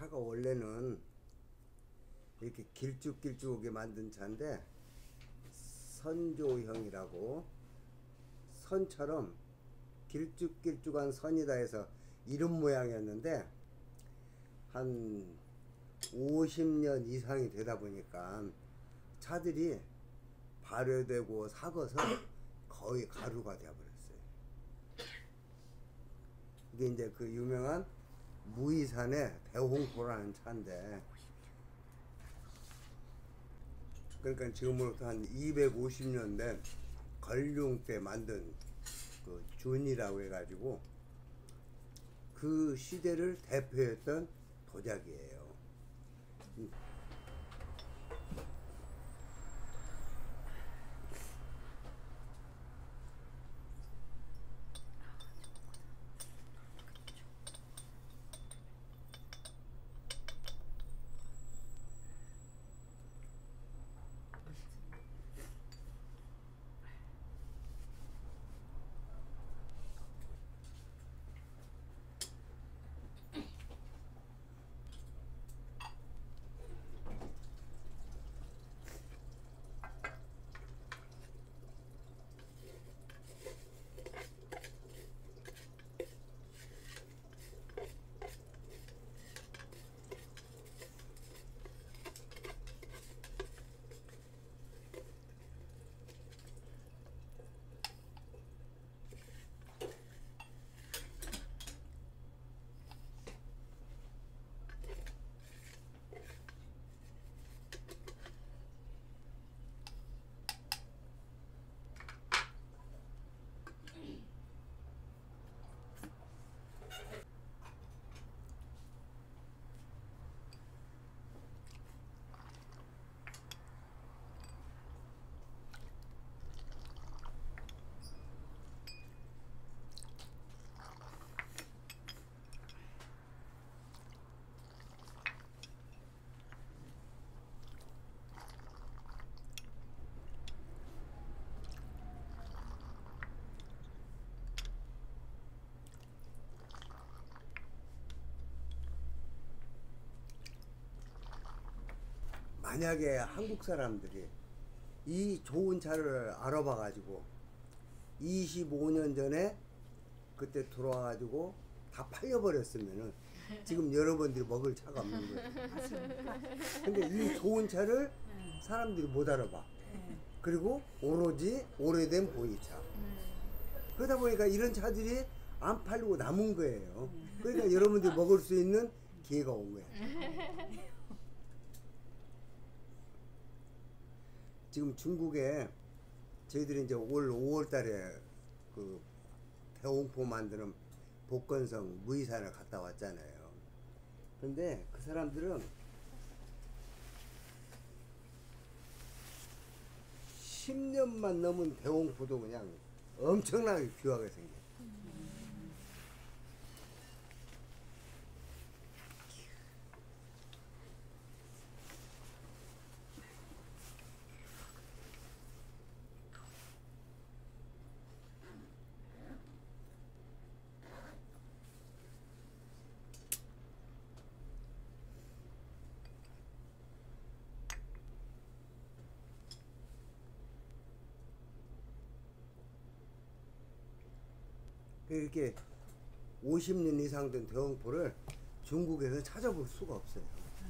차가 원래는 이렇게 길쭉길쭉하게 만든 차인데 선조형이라고 선처럼 길쭉길쭉한 선이다 해서 이런 모양이었는데 한 50년 이상이 되다 보니까 차들이 발효되고 삭어서 거의 가루가 되어버렸어요. 이게 이제 그 유명한 무이산의 대홍포라는 차인데, 그러니까 지금으로부터 한 250년 된 걸륭 때 만든 그 준이라고 해가지고 그 시대를 대표했던 도자기예요. 만약에 한국 사람들이 이 좋은 차를 알아봐 가지고 25년 전에 그때 들어와 가지고 다 팔려버렸으면은 지금 여러분들이 먹을 차가 없는 거예요. 근데 이 좋은 차를 사람들이 못 알아봐. 그리고 오로지 오래된 보이차. 그러다 보니까 이런 차들이 안 팔리고 남은 거예요. 그러니까 여러분들이 먹을 수 있는 기회가 온 거예요. 지금 중국에 저희들이 이제 올 5월 달에 그 대홍포 만드는 복건성 무이산을 갔다 왔잖아요. 근데 그 사람들은 10년만 넘은 대홍포도 그냥 엄청나게 귀하게 생겼어요. 이렇게 50년 이상 된 대홍포를 중국에서 찾아볼 수가 없어요.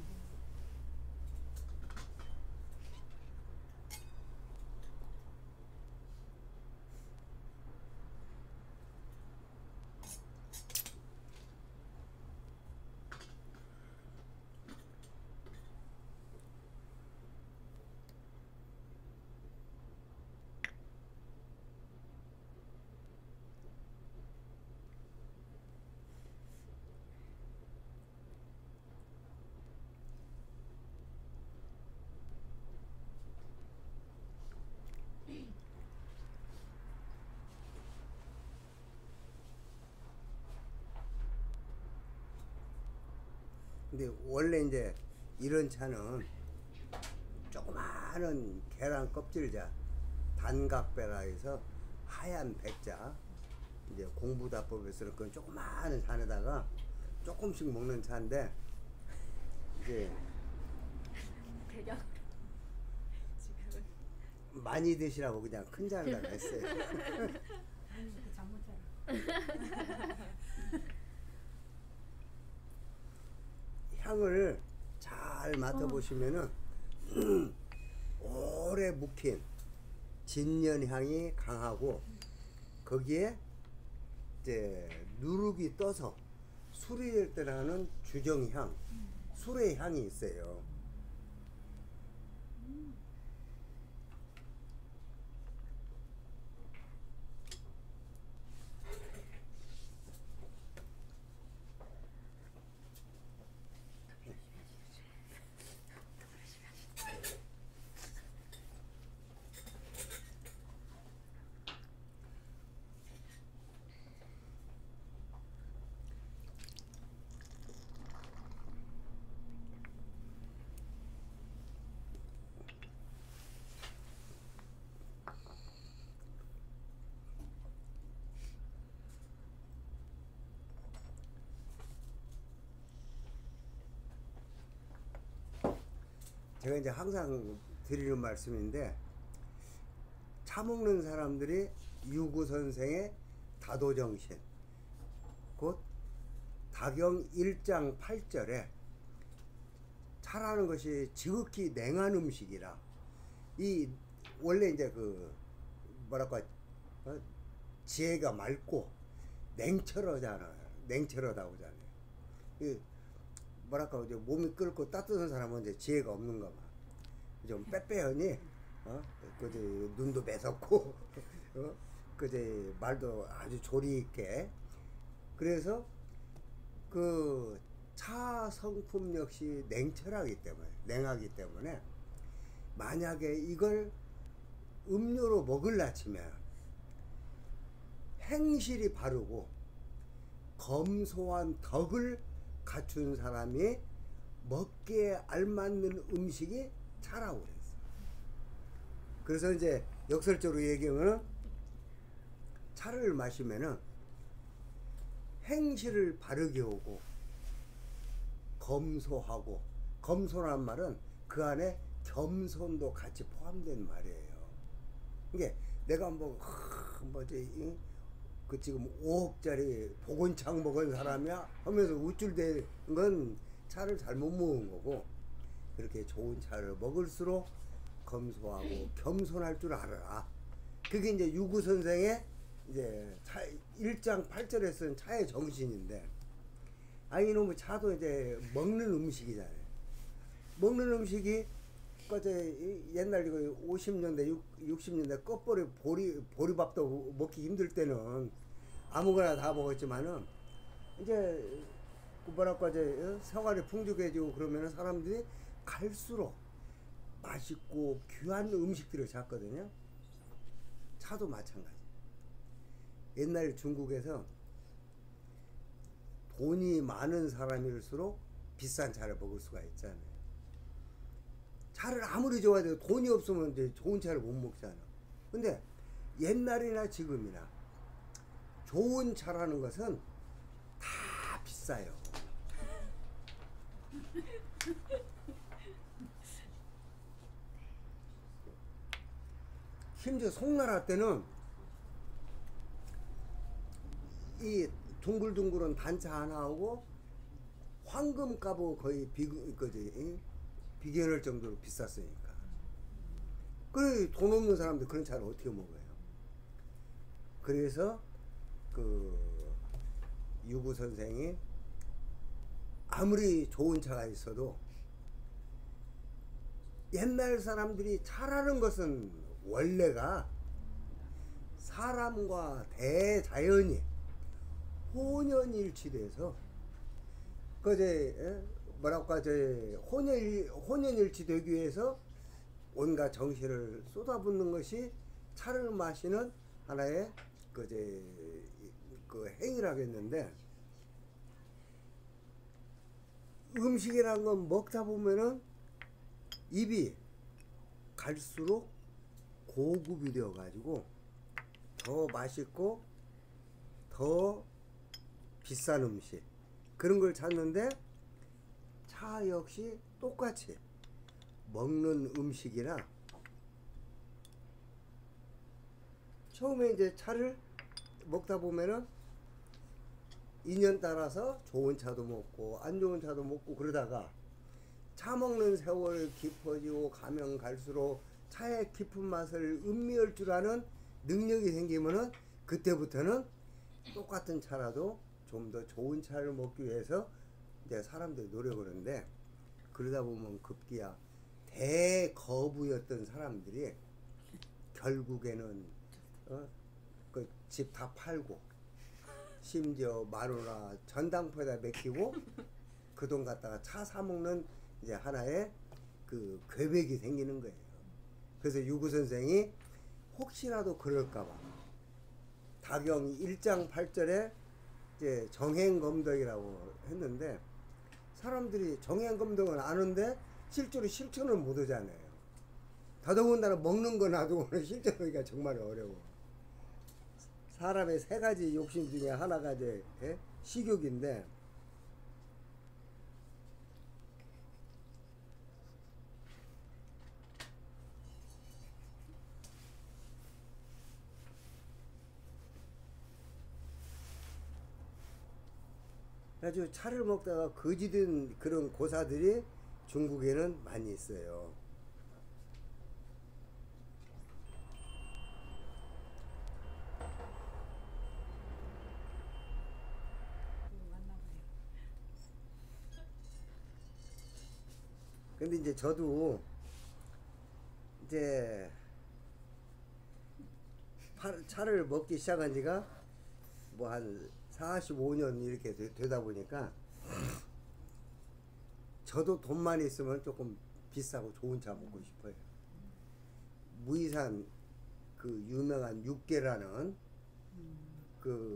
근데 원래 이제 이런 차는 조그마한 계란 껍질자 단각배라 해서 하얀 백자, 이제 공부다법에서는 그건 조그마한 잔에다가 조금씩 먹는 차인데, 이제 대량으로 지금은. 많이 드시라고 그냥 큰 잔을 했어요. 잠못 자라. 향을 잘 맡아보시면은 오래 묵힌 진년향이 강하고 거기에 이제 누룩이 떠서 술이 될 때 나는 주정향, 술의 향이 있어요. 제가 이제 항상 드리는 말씀인데 차 먹는 사람들이 유구 선생의 다도정신 곧 다경 1장 8절에 차라는 것이 지극히 냉한 음식이라 이 원래 이제 그 뭐랄까 지혜가 맑고 냉철하잖아요. 냉철하다고 하잖아요. 이 뭐랄까 이제 몸이 끓고 따뜻한 사람은 이제 지혜가 없는가 봐. 좀 빼빼하니 그제 눈도 매섭고 그제 말도 아주 조리 있게. 그래서 그 차 성품 역시 냉철하기 때문에 냉하기 때문에 만약에 이걸 음료로 먹을라 치면 행실이 바르고 검소한 덕을 갖춘 사람이 먹기에 알맞는 음식이 차라고 그랬어. 그래서 이제 역설적으로 얘기하면 차를 마시면은 행실을 바르게 하고 검소하고, 검소란 말은 그 안에 겸손도 같이 포함된 말이에요. 이게 내가 뭐 뭐지 그 지금 5억짜리 보건창 먹은 사람이야 하면서 우쭐대는 건 차를 잘못 먹은 거고, 그렇게 좋은 차를 먹을수록 검소하고 겸손할 줄 알아라. 그게 이제 유구 선생의 이제 차 1장 8절에 쓴 차의 정신인데, 아니 이놈의 차도 이제 먹는 음식이잖아요. 먹는 음식이 그제 옛날 이거 50년대 60년대 껍벌이 보리밥도 먹기 힘들 때는 아무거나 다 먹었지만은 이제 그 뭐랄까 이제 생활이 풍족해지고 그러면은 사람들이 갈수록 맛있고 귀한 음식들을 찾거든요. 차도 마찬가지. 옛날 중국에서 돈이 많은 사람일수록 비싼 차를 먹을 수가 있잖아요. 차를 아무리 좋아해도 돈이 없으면 이제 좋은 차를 못 먹잖아. 근데 옛날이나 지금이나 좋은 차라는 것은 다 비싸요. 심지어 송나라 때는 이 둥글둥글한 단차 하나하고 황금값하고 거의 비견할 정도로 비쌌으니까. 그래 돈 없는 사람들 그런 차를 어떻게 먹어요? 그래서 그 유구 선생이 아무리 좋은 차가 있어도 옛날 사람들이 차라는 것은 원래가 사람과 대자연이 혼연일치돼서 그제 뭐랄까 저 혼연일치되기 위해서 온갖 정신을 쏟아붓는 것이 차를 마시는 하나의 그제 그 행위라겠는데, 음식이라는 건 먹다 보면은 입이 갈수록 고급이 되어 가지고 더 맛있고 더 비싼 음식 그런 걸 찾는데, 차 역시 똑같이 먹는 음식이나 처음에 이제 차를 먹다 보면은 인연 따라서 좋은 차도 먹고 안 좋은 차도 먹고 그러다가 차 먹는 세월 깊어지고 가면 갈수록 차의 깊은 맛을 음미할 줄 아는 능력이 생기면은 그때부터는 똑같은 차라도 좀 더 좋은 차를 먹기 위해서 이제 사람들이 노력을 하는데, 그러다 보면 급기야 대거부였던 사람들이 결국에는 그 집 다 팔고 심지어 마누라 전당포에다 맡기고 그 돈 갖다가 차 사 먹는 이제 하나의 그 괴백이 생기는 거예요. 그래서 유구 선생이 혹시라도 그럴까봐 다경 1장 8절에 이제 정행검덕이라고 했는데, 사람들이 정행검덕은 아는데 실제로 실천을 못 하잖아요. 더더군다나 먹는 거 놔두고는 실천하기가 정말 어려워. 사람의 세 가지 욕심 중에 하나가 이제 식욕인데, 아주 차를 먹다가 거지된 그런 고사들이 중국에는 많이 있어요. 근데 이제 저도 이제 차를 먹기 시작한 지가 뭐 한 45년 이렇게 되다 보니까 저도 돈만 있으면 조금 비싸고 좋은 차 먹고 싶어요. 무이산 그 유명한 육계라는 그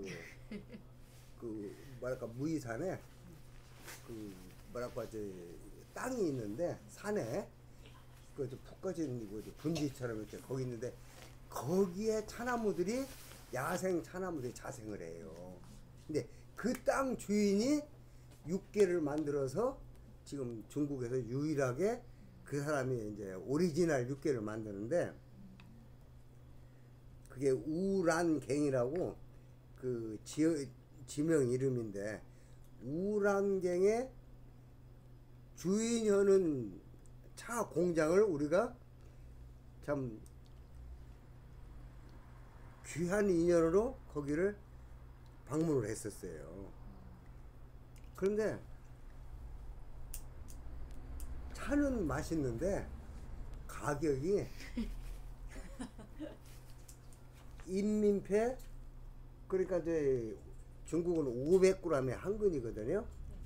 뭐랄까 무이산에 그 뭐랄까 이제 땅이 있는데 산에 그 푹 꺼진 분지처럼 이렇게 거기 있는데, 거기에 차나무들이 야생 차나무들이 자생을 해요. 근데 그 땅 주인이 육계를 만들어서 지금 중국에서 유일하게 그 사람이 이제 오리지널 육계를 만드는데, 그게 우란갱이라고 그 지명 이름인데, 우란갱의 주인하는 차 공장을 우리가 참 귀한 인연으로 거기를 방문을 했었어요. 그런데 차는 맛있는데 가격이 인민폐, 그러니까 이제 중국은 500g에 한 근이거든요.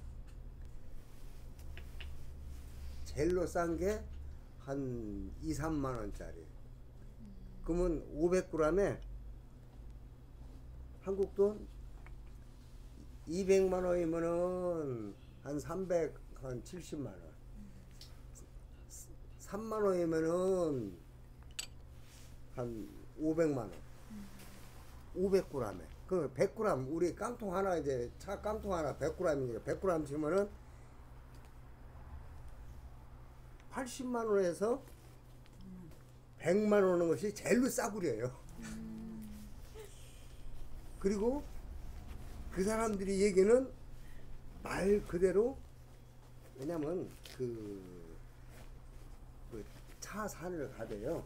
제일로 싼 게 한 2, 3만 원짜리. 그러면 500g에 한국 돈 200만 원이면은 한 370만 원. 3만 원이면은 한 500만 원. 500g에. 그 100g, 우리 깡통 하나 이제 차 깡통 하나 100g이니까 100g 치면은 80만 원에서 100만 원 하는 것이 제일로 싸구려예요. 그리고 그 사람들이 얘기는 말 그대로, 왜냐면 그 차 산을 가대요.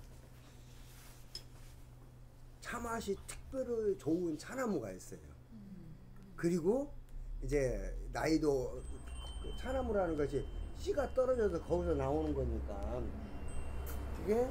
차 맛이 특별히 좋은 차나무가 있어요. 그리고 이제 나이도 그 차나무라는 것이 씨가 떨어져서 거기서 나오는 거니까, 그게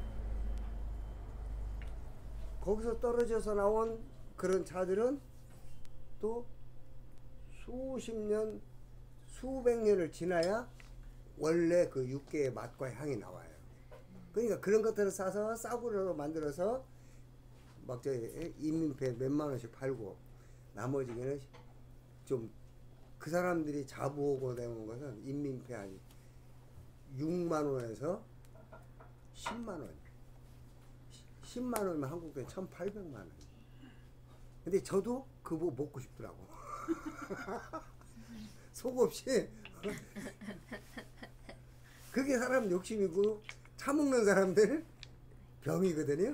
거기서 떨어져서 나온 그런 차들은 또 수십 년, 수백 년을 지나야 원래 그 육계의 맛과 향이 나와요. 그러니까 그런 것들을 싸서 싸구려로 만들어서 막 저 인민폐 몇만 원씩 팔고, 나머지는 좀 그 사람들이 자부하고 내는 것은 인민폐 한 6만 원에서 10만 원. 10만 원이면 한국 돈 1,800만 원. 근데 저도 그거 먹고 싶더라고. 속 없이. 그게 사람 욕심이고 차 먹는 사람들 병이거든요.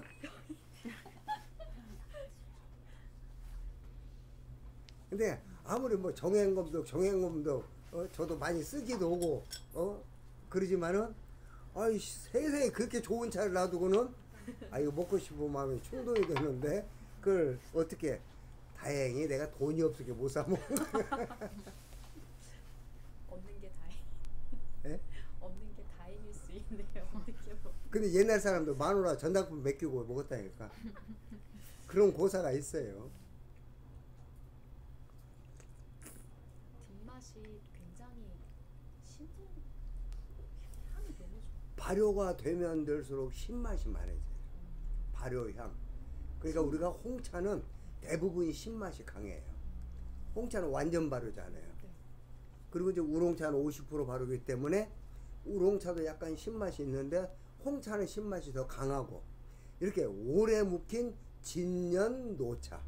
근데 아무리 뭐 정행검도 저도 많이 쓰기도 하고 그러지만은 아이 세상에 그렇게 좋은 차를 놔두고는 이거 먹고 싶은 마음이 충동이 되는데 그걸 어떻게 다행히 내가 돈이 없으니까 못 사 먹는 없는 게 다행. 예? 없는 게 다행일 수 있네요. 어떻게 보면. 근데 옛날 사람도 마누라 전당품 맡기고 먹었다니까. 그런 고사가 있어요. 뒷맛이 굉장히 신선. 향이 너무 좋아. 발효가 되면 될수록 신맛이 많아져요. 발효향. 그러니까 우리가 홍차는 대부분 신맛이 강해요. 홍차는 완전 발효잖아요. 그리고 이제 우롱차는 50% 발효이기 때문에 우롱차도 약간 신맛이 있는데 홍차는 신맛이 더 강하고 이렇게 오래 묵힌 진년 노차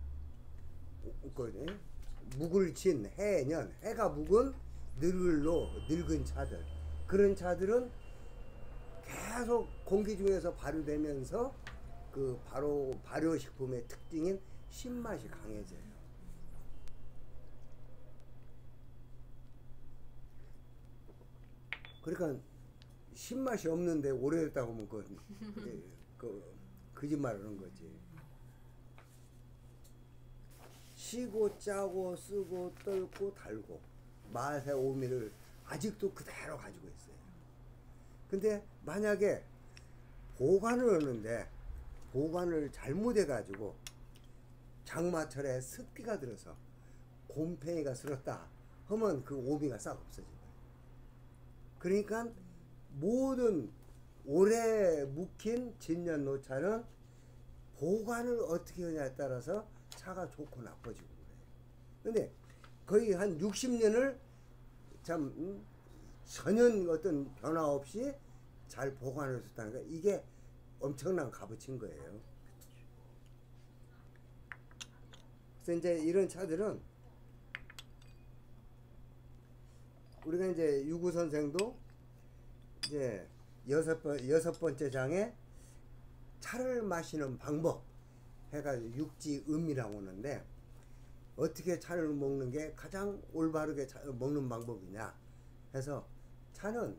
묵을 진 해년 해가 묵은 늙을로 늙은 차들 그런 차들은 계속 공기 중에서 발효되면서 그 발효식품의 특징인 신맛이 강해져요. 그러니까 신맛이 없는데 오래됐다고 하면 거짓말하는 거지. 시고 짜고 쓰고 떫고 달고 맛의 오미를 아직도 그대로 가지고 있어요. 근데 만약에 보관을 하는데 보관을 잘못해 가지고 장마철에 습기가 들어서 곰팡이가 슬었다 하면 그 오미가 싹 없어져요. 그러니까 모든 오래 묵힌 진년 노차는 보관을 어떻게 하냐에 따라서 차가 좋고 나빠지고 그래요. 근데 거의 한 60년을 참 전혀 어떤 변화 없이 잘 보관을 했다는 거 이게 엄청난 값어치인 거예요. 그래서 이제 이런 차들은 우리가 이제 유구 선생도 이제 여섯 번째 장에 차를 마시는 방법 해가 육지음이라고 하는데 어떻게 차를 먹는 게 가장 올바르게 먹는 방법이냐 해서 차는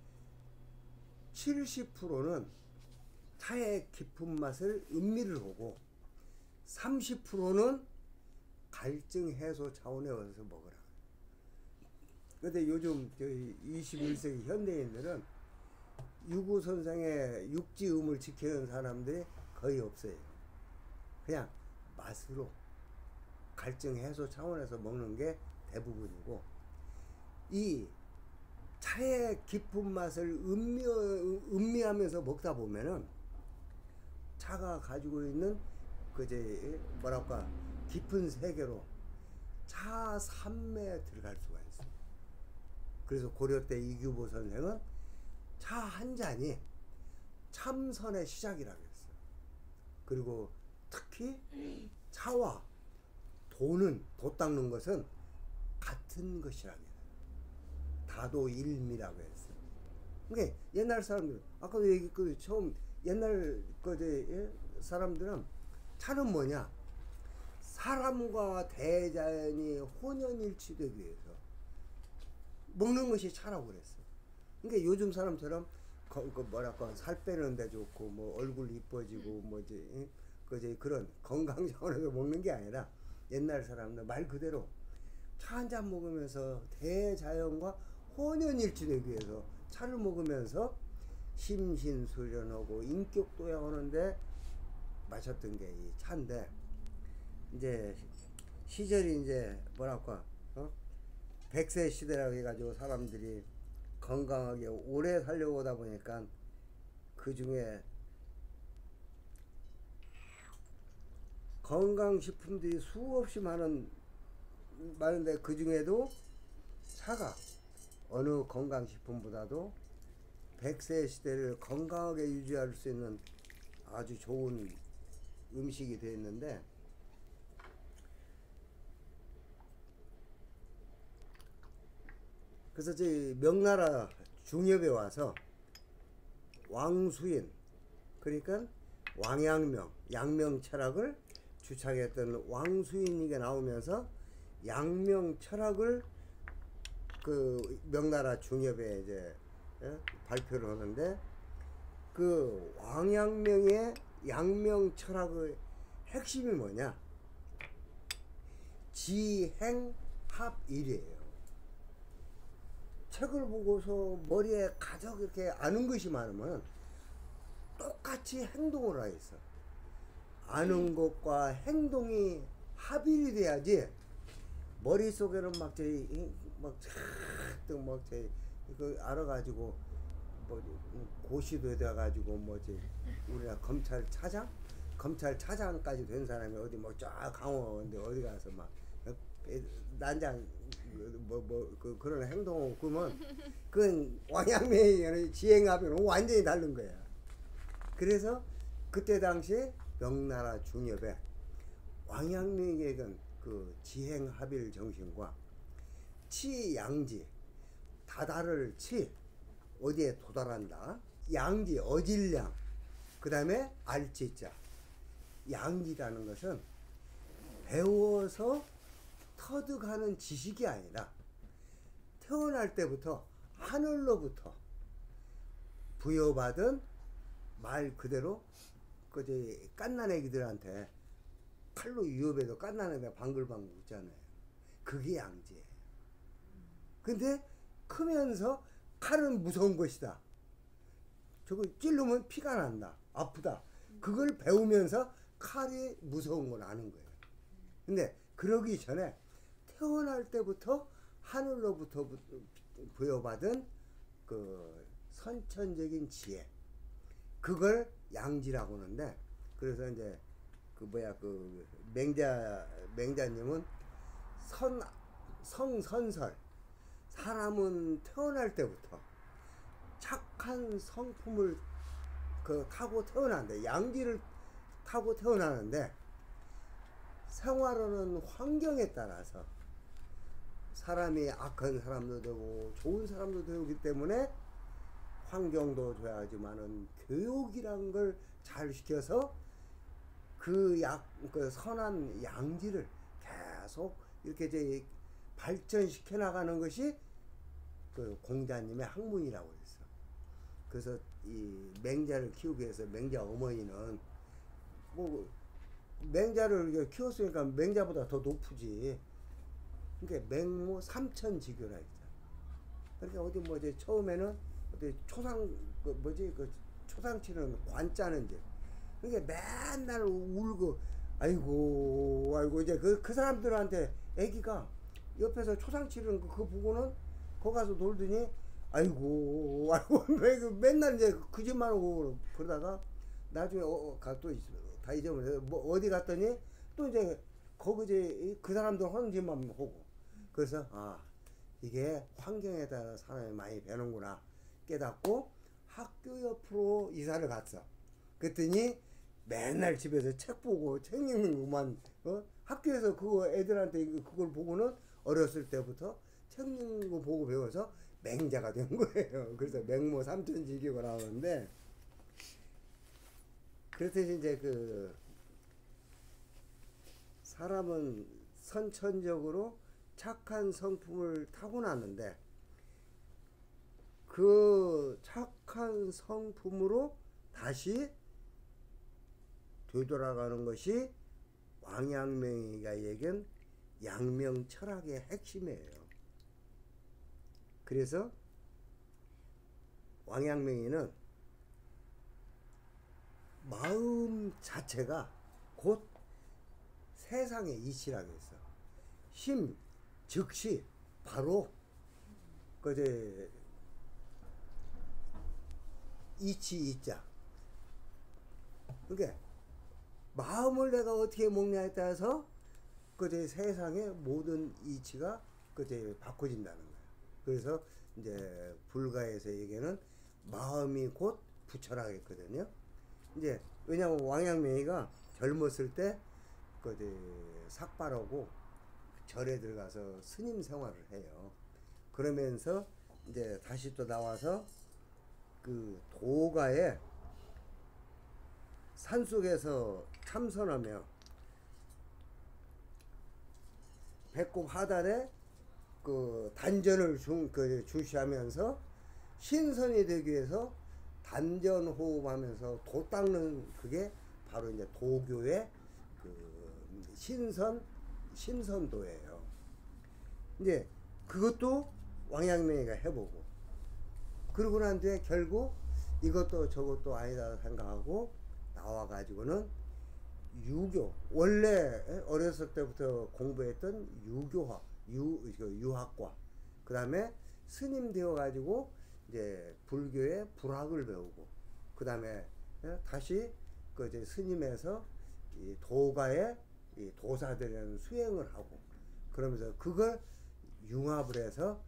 70%는 차의 깊은 맛을 음미를 하고 30%는 갈증 해소 차원에 와서 먹으라. 근데 요즘 21세기 현대인들은 유구 선생의 육지음을 지키는 사람들이 거의 없어요. 그냥 맛으로 갈증 해소 차원에서 먹는 게 대부분이고 이 차의 깊은 맛을 음미하면서 먹다 보면은 차가 가지고 있는 그제 뭐랄까 깊은 세계로 차 산매에 들어갈 수가 있어요. 그래서 고려 때 이규보 선생은 차 한 잔이 참선의 시작이라고 했어요. 그리고 특히 차와 도는 도 닦는 것은 같은 것이라고 해요. 다도일미라고 했어요. 그러니까 옛날 사람들 아까도 얘기했고 처음 옛날 거제 사람들은 차는 뭐냐 사람과 대자연이 혼연일치되기 위해서 먹는 것이 차라고 그랬어. 그러니까 요즘 사람처럼 뭐랄까 살 빼는 데 좋고 뭐 얼굴 이뻐지고 뭐지 그제 그런 건강 차원에서 먹는 게 아니라 옛날 사람들 말 그대로 차 한 잔 먹으면서 대자연과 혼연일치되기 위해서 차를 먹으면서 심신수련하고 인격도양하는데 마셨던 게 이 차인데 이제 시절이 이제 뭐랄까 100세 시대라고 해가지고 사람들이 건강하게 오래 살려고 하다 보니까 그 중에 건강식품들이 수없이 많은데 그 중에도 차가 어느 건강식품보다도 100세 시대를 건강하게 유지할 수 있는 아주 좋은 음식이 되어 있는데 그래서 저희 명나라 중엽에 와서 왕수인, 그러니까 왕양명, 양명 철학을 주창했던 왕수인이가 나오면서 양명 철학을 그 명나라 중엽에 이제 발표를 하는데, 그 왕양명의 양명 철학의 핵심이 뭐냐? 지행합일이에요. 책을 보고서 머리에 가득 이렇게 아는 것이 많으면 똑같이 행동을 하겠어. 아는 것과 행동이 합일이 돼야지. 머릿속에는 이거 알아가지고 고시도 돼가지고 우리가 검찰차장까지 된 사람이 어디 쫙 강원인데 어디 가서 난장 그런 행동 그러면 그건 왕양명의 지행합의는 완전히 다른 거야. 그래서 그때 당시에 명나라 중엽에 왕양명의 그 지행합일 정신과 치양지, 다다를 치, 어디에 도달한다, 양지 어질량, 그 다음에 알지자. 양지라는 것은 배워서 터득하는 지식이 아니라 태어날 때부터 하늘로부터 부여받은, 말 그대로 그제 갓난애기들한테 칼로 위협해도 갓난애가 방글방글 웃잖아요. 그게 양지예요. 근데 크면서 칼은 무서운 것이다, 저거 찔르면 피가 난다, 아프다, 그걸 배우면서 칼이 무서운 걸 아는 거예요. 근데 그러기 전에 태어날 때부터 하늘로부터 부여받은 그 선천적인 지혜, 그걸 양지라고 하는데, 그래서 이제 그 맹자님은 성선설, 사람은 태어날 때부터 착한 성품을 타고 태어난대. 양지를 타고 태어나는데, 생활하는 환경에 따라서 사람이 악한 사람도 되고 좋은 사람도 되기 때문에 환경도 줘야지만은 교육이란 걸 잘 시켜서 그 선한 양지를 계속 이렇게 이제 발전시켜 나가는 것이 그 공자님의 학문이라고 했어. 그래서 이 맹자를 키우기 위해서 맹자 어머니는 맹자를 키웠으니까 맹자보다 더 높으지. 그러니까 맹모 삼천지교라 했잖아. 그러니까 어디 처음에는 어디 초상치는 관짜는지. 그러니까 맨날 울고 아이고 이제 그 사람들한테 애기가 옆에서 초상치는 그거 보고는 거기 가서 놀더니 아이고 맨날 이제 거짓말 하고 그러다가 나중에 또 다 잊어버려. 어디 갔더니 또 이제 거기 이제 그 사람들 하는 짓만 하고. 그래서 이게 환경에 따라 사람이 많이 배는구나 깨닫고 학교 옆으로 이사를 갔어. 그랬더니 맨날 집에서 책 보고 책 읽는 것만, 학교에서 그거 애들한테 그걸 보고는 어렸을 때부터 책 읽는 거 보고 배워서 맹자가 된 거예요. 그래서 맹모 삼천지교가 나오는데, 그렇듯이 이제 사람은 선천적으로 착한 성품을 타고났는데, 그 착한 성품으로 다시 되돌아가는 것이 왕양명이가 얘기한 양명 철학의 핵심이에요. 그래서 왕양명이는 마음 자체가 곧 세상의 이치라고 했어. 심, 즉시, 바로 그제 이치 이자. 그러니까 마음을 내가 어떻게 먹냐에 따라서 그제 세상의 모든 이치가 그제 바꿔진다는 거야. 그래서 이제 불가에서 얘기하는 마음이 곧 부처라고 했거든요. 이제 왜냐하면 왕양명이가 젊었을 때 그제 삭발하고 절에 들어가서 스님 생활을 해요. 그러면서 이제 다시 또 나와서 그 도가에 산속에서 참선하며 배꼽 하단에 그 단전을 주시하면서 신선이 되기 위해서 단전 호흡하면서 도 닦는 그게 바로 이제 도교의 그 신선도예요. 이제 그것도 왕양명이가 해보고 그러고 난 뒤에 결국 이것도 저것도 아니다 생각하고 나와가지고는 유교, 원래 어렸을 때부터 공부했던 유교학, 유학과 그 다음에 스님 되어가지고 이제 불교의 불학을 배우고 그 다음에 다시 그 이제 스님에서 이 도가의 이 도사들이라는 수행을 하고 그러면서 그걸 융합을 해서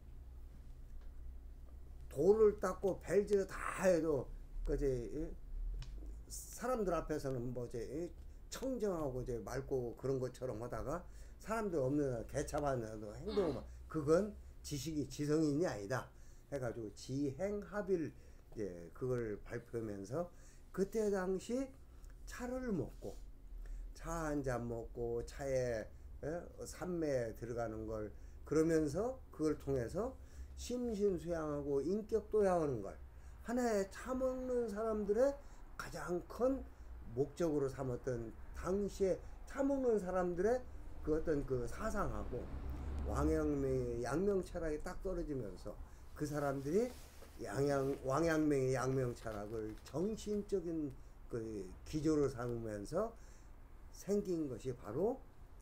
도를 닦고 벨지를 다 해도 그제 사람들 앞에서는 뭐 이제 청정하고 이제 맑고 그런 것처럼 하다가 사람들 없는 개차반는 행동을 그건 지식이 지성인이 아니다 해가지고 지행합일 이제 그걸 발표하면서 그때 당시 차를 먹고 차 한 잔 먹고 차에 산매에 들어가는 걸 그러면서 그걸 통해서 심신수양하고 인격도양하는 걸 하나의 차 먹는 사람들의 가장 큰 목적으로 삼았던 당시에 차 먹는 사람들의 그 어떤 그 사상하고 왕양명의 양명 철학이 딱 떨어지면서 그 사람들이 왕양명의 양명 철학을 정신적인 그 기조로 삼으면서 생긴 것이 바로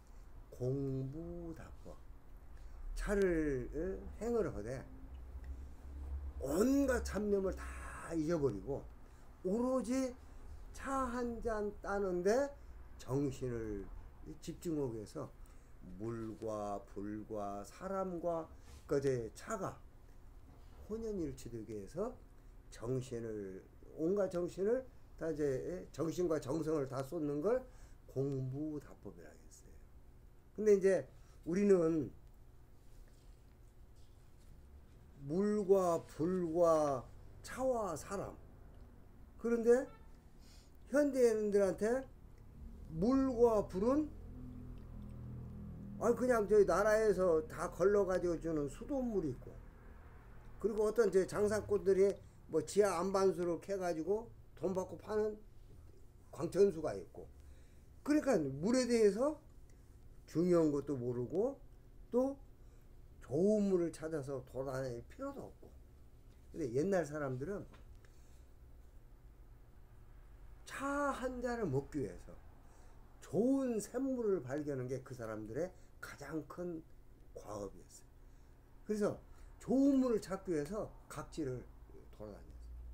공부답법. 차를 행을 하되 온갖 잡념을 다 잊어버리고 오로지 차 한 잔 따는데 정신을 집중하기 위해서 물과 불과 사람과 그제 차가 혼연일치되기 위해서 정신을 온갖 정신을 다 이제 정신과 정성을 다 쏟는 걸 공부답법이라고 했어요. 근데 이제 우리는 물과 불과 차와 사람 그런데 현대인들한테 물과 불은 그냥 저희 나라에서 다 걸러가지고 주는 수돗물이 있고 그리고 어떤 저 장사꾼들이 뭐 지하 안반수로 캐가지고 돈 받고 파는 광천수가 있고 그러니까 물에 대해서 중요한 것도 모르고 또 좋은 물을 찾아서 돌아다닐 필요도 없고 근데 옛날 사람들은 차 한 잔을 먹기 위해서 좋은 샘물을 발견하는 게 그 사람들의 가장 큰 과업이었어요. 그래서 좋은 물을 찾기 위해서 각지를 돌아다녔어요.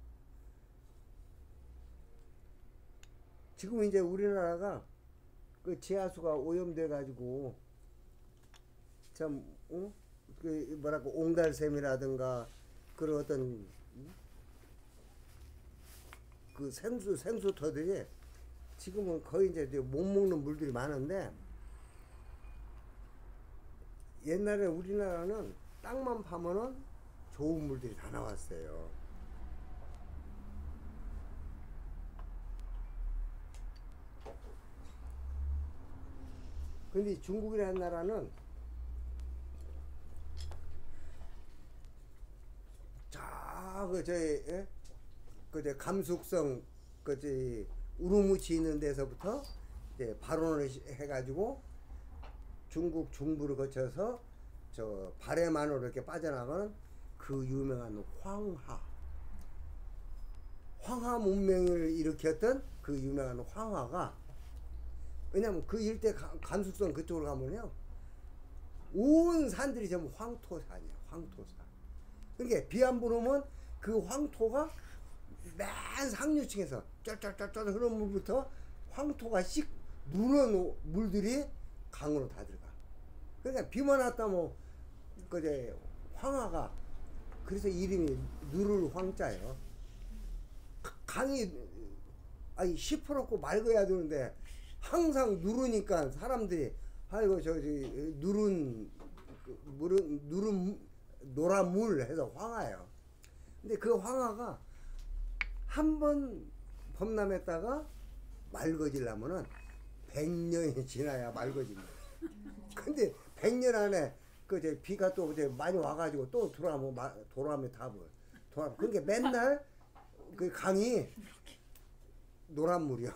지금 이제 우리나라가 그 지하수가 오염돼 가지고 참 그 뭐랄까 옹달샘이라든가 그런 어떤 그 생수터들이 지금은 거의 이제 못 먹는 물들이 많은데 옛날에 우리나라는 땅만 파면은 좋은 물들이 다 나왔어요. 근데 중국이라는 나라는 그 감숙성 우루무치 있는 데서부터 이제 발원을 해가지고 중국 중부를 거쳐서 저 발해만으로 이렇게 빠져나가는 그 유명한 황하 문명을 일으켰던 그 유명한 황하가 왜냐면 그 일대 감숙성 그쪽으로 가면요 온 산들이 전부 황토산이에요. 황토산. 그러니까 비 한 번 오면 그 황토가 맨 상류층에서 쩔쩔쩔쩔 흐르는 물부터 황토가 씩 누런 물들이 강으로 다 들어가. 그러니까 비만 왔다 뭐 그제 황하가 그래서 이름이 누를 황자예요. 강이 시퍼렇고 맑아야 되는데 항상 누르니까 사람들이 아이고 저기 누른 노란 물 해서 황화예요. 근데 그 황화가 한 번 범람했다가 맑아지려면은 100년이 지나야 맑아집니다. 근데 100년 안에 그 이제 비가 또 이제 많이 와가지고 또 돌아오면 다 보여. 그러니까 맨날 그 강이 노란 물이요.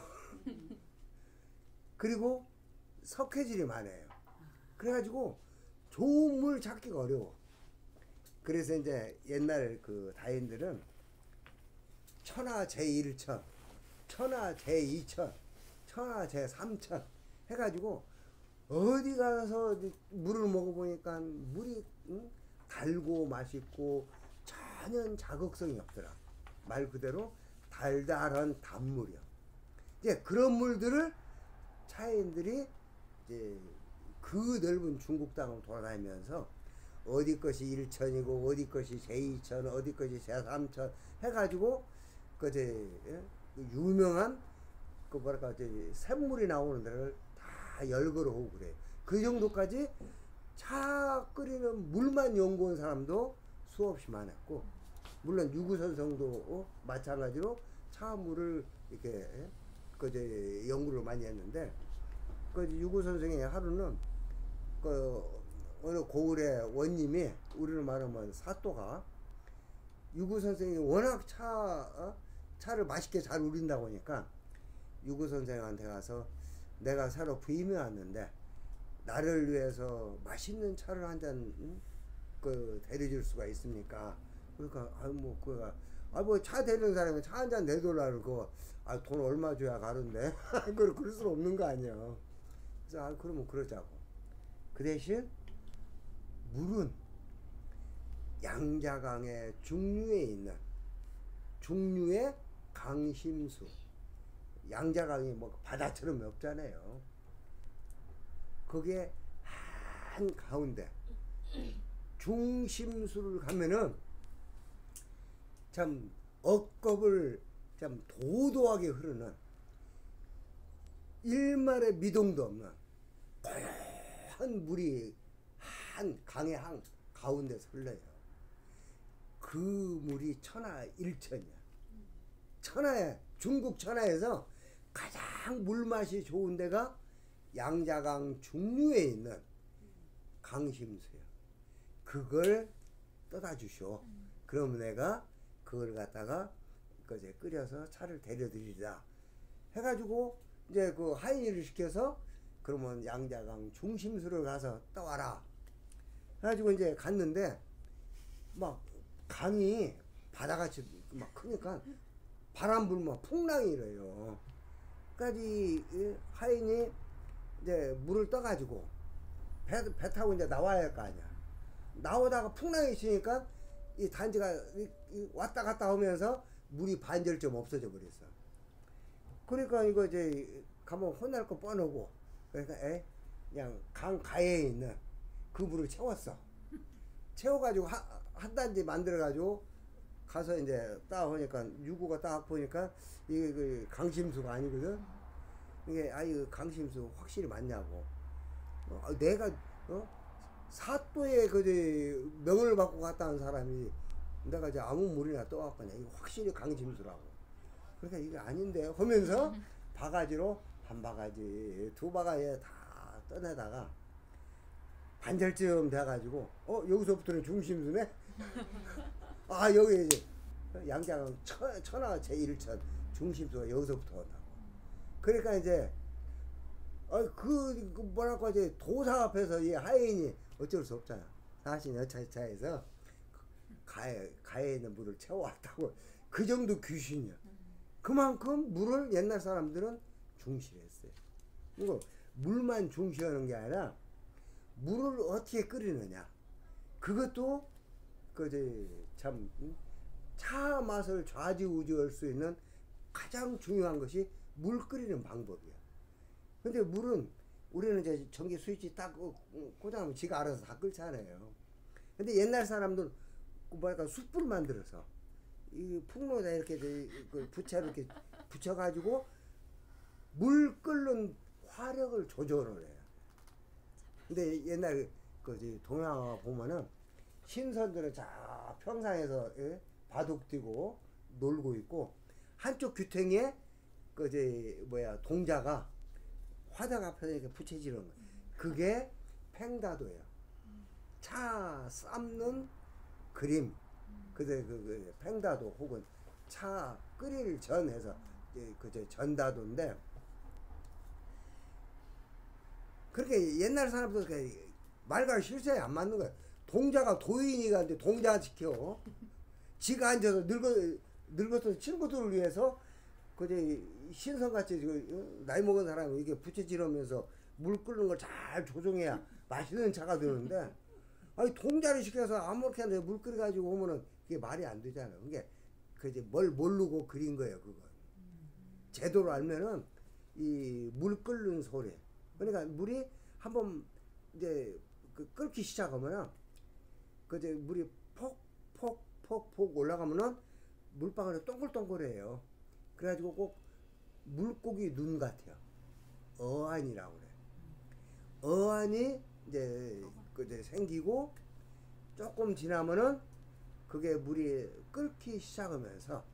그리고 석회질이 많아요. 그래가지고 좋은 물 찾기가 어려워. 그래서 이제 옛날 그 다인들은 천하 제1천, 천하 제2천, 천하 제3천 해가지고 어디 가서 물을 먹어보니까 물이 달고 맛있고 전혀 자극성이 없더라. 말 그대로 달달한 단물이요. 이제 그런 물들을 차인들이 이제 그 넓은 중국 땅을 돌아다니면서 어디 것이 1천이고 어디 것이 제2천, 어디 것이 제3천 해가지고 그 이제 유명한 그 뭐랄까 이제 샘물이 나오는 데를 다 열거를 하고 그래요. 그 정도까지 차 끓이는 물만 연구한 사람도 수없이 많았고, 물론 유구선성도 마찬가지로 차물을 이렇게 그 이제 연구를 많이 했는데, 그 유구선성의 하루는 그 어느 고을의 원님이, 우리를 말하면 사또가 유구선생이 워낙 차를 맛있게 잘 우린다고 하니까 유구선생한테 가서 내가 새로 부임해 왔는데 나를 위해서 맛있는 차를 한 잔 그 데려줄 수가 있습니까? 그러니까 뭐 차 데리는 사람이 차 한 잔 내돌라고 그거 돈 얼마 줘야 가는데 그럴 수는 없는 거 아니에요. 그래서 그러면 그러자고. 그 대신 물은 양자강의 중류에 있는 중류의 강심수. 양자강이 뭐 바다처럼 없잖아요. 거기에 한 가운데 중심수를 가면은 참 억겁을 참 도도하게 흐르는 일말의 미동도 없는 고요한 물이 한 강의 한 가운데서 흘러요. 그 물이 천하일천이야. 중국 천하에서 가장 물맛이 좋은 데가 양자강 중류에 있는 강심수야. 그걸 떠다 주시오. 그러면 내가 그걸 갖다가 그제 끓여서 차를 데려드리자 해가지고 이제 그 하인이를 시켜서 그러면 양자강 중심수를 가서 떠와라 해가지고 이제 갔는데 막 강이 바다같이 막 크니까 바람 불면 풍랑이 일어요. 그러니까 이 하인이 이제 물을 떠가지고 배 타고 이제 나와야 할 거 아니야. 나오다가 풍랑이 있으니까 이 단지가 왔다 갔다 하면서 물이 반절쯤 없어져 버렸어. 그러니까 이거 이제 가면 혼날 거 뻔하고, 그러니까 그냥 강 가해에 있는 그 물을 채웠어. 채워가지고 한 단지 만들어가지고 가서 이제 딱 보니까 유구가 딱 보니까 이게 그 강심수가 아니거든. 이게 이거 강심수 확실히 맞냐고. 내가 사또의 그 명을 받고 갔다는 사람이 내가 이제 아무 물이나 떠왔거냐. 이거 확실히 강심수라고. 그러니까 이게 아닌데 하면서 바가지로 한 바가지, 두 바가지에 다 떠내다가 반절쯤 돼가지고 여기서부터는 중심수네. 여기 이제 양자강 천하 제1천 중심수가 여기서부터 온다고. 그러니까 이제 그 뭐랄까 이제 도사 앞에서 이 하인이 어쩔 수 없잖아. 사실 여차에서 가해에 있는 물을 채워왔다고. 그 정도 귀신이야. 그만큼 물을 옛날 사람들은 중시했어요. 이거 물만 중시하는 게 아니라 물을 어떻게 끓이느냐. 그것도 참 차 맛을 좌지우지할 수 있는 가장 중요한 것이 물 끓이는 방법이야. 근데 물은 우리는 이제 전기 스위치 딱 꽂아놓으면 지가 알아서 다 끓잖아요. 근데 옛날 사람들 뭐랄까 숯불 만들어서 이 풍로에다 이렇게 그 부채로 이렇게 붙여가지고 물 끓는 화력을 조절을 해요. 근데 옛날 그 동양화 보면은 신선들은 저 평상에서 예? 바둑 뛰고 놀고 있고 한쪽 귀퉁이에 그제 뭐야 동자가 화덕 앞에서 이렇게 부채지는 거. 그게 팽다도예요. 차 삶는 그림. 그 팽다도 혹은 차 끓일 전해서 그저 전다도인데 그렇게 옛날 사람들 말과 실제에 안 맞는 거야. 동자가 도인이가 이제 동자 지켜. 지가 앉아서 늙어서 친구들을 위해서 그제 신선같이 나이 먹은 사람이 이게 부채지르면서 물 끓는 걸 잘 조정해야 맛있는 차가 되는데 아니 동자를 시켜서 아무렇게나 물 끓여가지고 오면은 그게 말이 안 되잖아요. 그게 그제 뭘 모르고 그린 거예요. 그거 제도로 알면은 이 물 끓는 소리. 그러니까 물이 한번 이제 끓기 시작하면은 그제 물이 폭 올라가면은 물방울이 동글동글해요. 그래가지고 꼭 물고기 눈 같아요. 어안이라고 그래. 어안이 이제 그제 생기고 조금 지나면은 그게 물이 끓기 시작하면서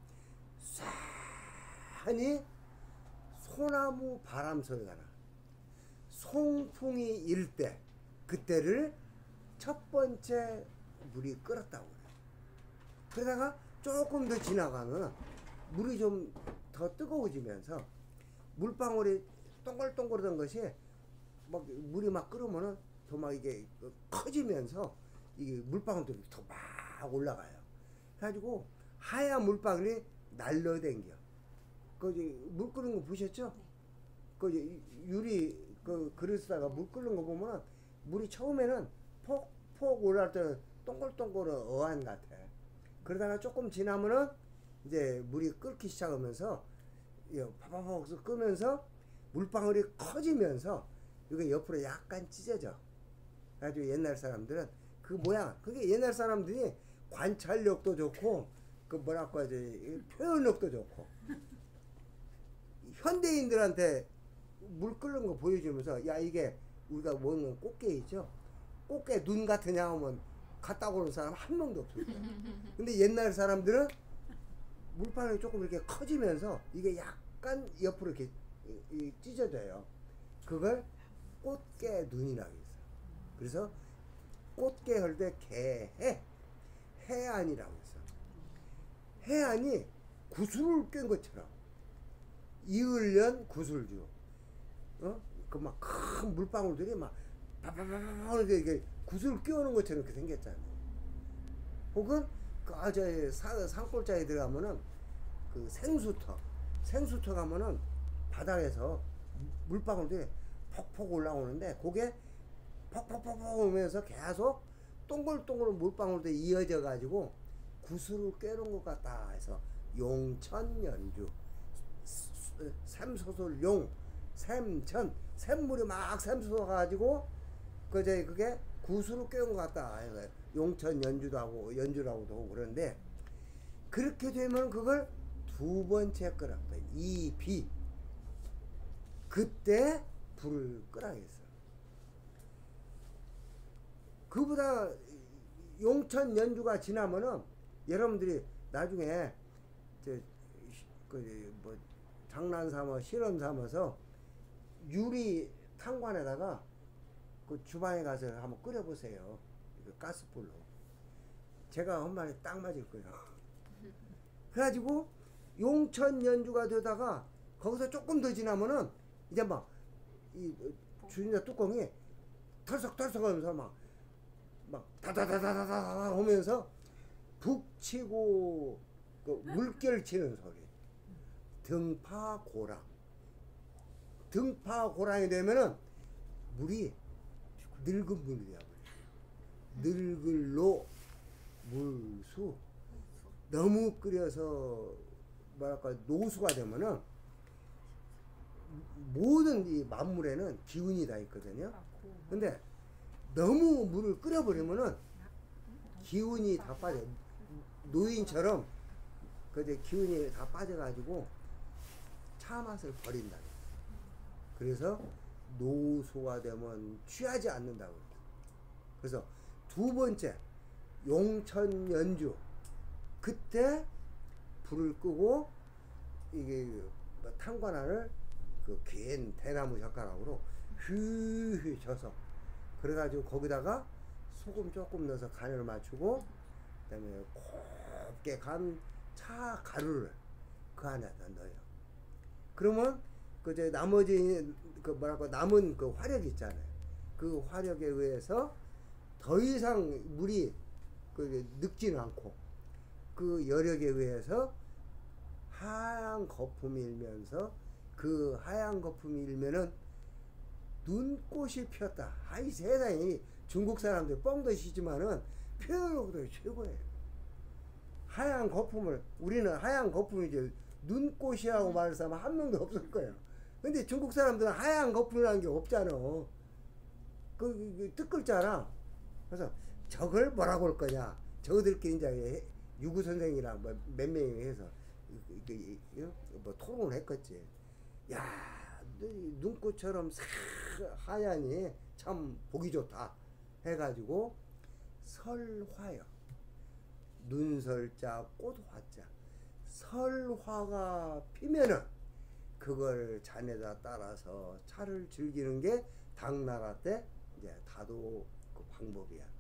쏴하니 소나무 바람 소리가 나. 송풍이 일 때 그때를 첫 번째 물이 끓었다고 그래. 그러다가 조금 더 지나가면 물이 좀 더 뜨거워지면서 물방울이 동글동글한 것이 막 물이 막 끓으면은 더 막 이게 커지면서 이게 물방울들이 더 막 올라가요. 그래가지고 하얀 물방울이 날려댕겨. 물 끓는 거 보셨죠? 그 유리 그 그릇에다가 물 끓는 거 보면 물이 처음에는 폭 올라갈 때는 동글동글한 어안 같아. 그러다가 조금 지나면은 이제 물이 끓기 시작하면서 파파팍 끄면서 물방울이 커지면서 이게 옆으로 약간 찢어져. 그래가지고 옛날 사람들은 그 모양, 그게 옛날 사람들이 관찰력도 좋고 그 뭐랄까 이제 표현력도 좋고 현대인들한테 물 끓는 거 보여주면서 야 이게 우리가 먹는 꽃게 있죠? 꽃게 눈 같으냐 하면 갖다 오는 사람 한 명도 없을 거야. 근데 옛날 사람들은 물방울이 조금 이렇게 커지면서 이게 약간 옆으로 이렇게 찢어져요. 그걸 꽃게 눈이라고 했어요. 그래서 꽃게 할 때 개해 해안이라고 했어요. 해안이 구슬을 깬 것처럼 이을련 구슬주 그 막 큰 물방울들이 막 바바바바 이렇게 구슬을 끼우는 것처럼 이렇게 생겼잖아요. 혹은 그 산골짜기 들어가면은 그 생수터 가면은 바닥에서 물방울들이 퍽퍽 올라오는데 그게 퍽퍽퍽퍽 오면서 계속 동글동글 물방울들이 이어져 가지고 구슬을 꿰는 것 같다 해서 용천연주 샘솟을 용 샘천 샘물이 막 샘솟아 가지고 그게 구슬을 꿰는 것 같다 해서 용천연주도 하고 연주라고도 하고 그러는데 그렇게 되면 그걸 두 번째 끄라고 이비 그때 불을 끄라겠어. 그보다 용천 연주가 지나면은 여러분들이 나중에 뭐 장난 삼아 실험 삼아서 유리 탕관에다가 그 주방에 가서 한번 끓여보세요. 가스불로. 제가 한 말에 딱 맞을 거예요. 그래가지고 용천 연주가 되다가 거기서 조금 더 지나면은 이제 막 이 주인자 뚜껑이 털썩털썩 하면서 막 다다다다다다 오면서 북치고 그 물결 치는 소리. 등파고랑이 되면은 물이 늙은 물이 되어버려. 늙을로 물수. 너무 끓여서 뭐랄까 노수가 되면은 모든 이 만물에는 기운이 다 있거든요. 근데 너무 물을 끓여버리면은 기운이 다 빠져. 노인처럼 그제 기운이 다 빠져가지고 차 맛을 버린다. 그래서 노소가 되면 취하지 않는다고. 그래서 두 번째 용천 연주 그때 불을 끄고 이게 뭐 탄관화를 그 긴 대나무 젓가락으로 휘휘 져서 그래가지고 거기다가 소금 조금 넣어서 간을 맞추고 그다음에 곱게 간 차 가루를 그 안에다 넣어요. 그러면 그저 나머지 그 뭐랄까 남은 그 화력 있잖아요. 그 화력에 의해서 더 이상 물이 그 늙지는 않고 그 여력에 의해서 하얀 거품이 일면서 그 하얀 거품이 일면은 눈꽃이 피었다. 아이 세상에 중국 사람들 뻥도 치지만은 표현력도 최고예요. 하얀 거품을 우리는 하얀 거품이지 눈꽃이라고 말할 사람 한 명도 없을 거예요. 근데 중국 사람들은 하얀 거품이라는 게 없잖아. 그 뜻글자라. 그래서 저걸 뭐라고 할 거냐. 저들끼리 이제 유구 선생이랑 몇 명이 해서 뭐 토론을 했겠지. 야, 눈꽃처럼 싹 하얀이 참 보기 좋다. 해가지고 설화요. 눈설자 꽃화자. 설화가 피면은 그걸 잔에다 따라서 차를 즐기는 게 당나라 때 이제 다도 그 방법이야.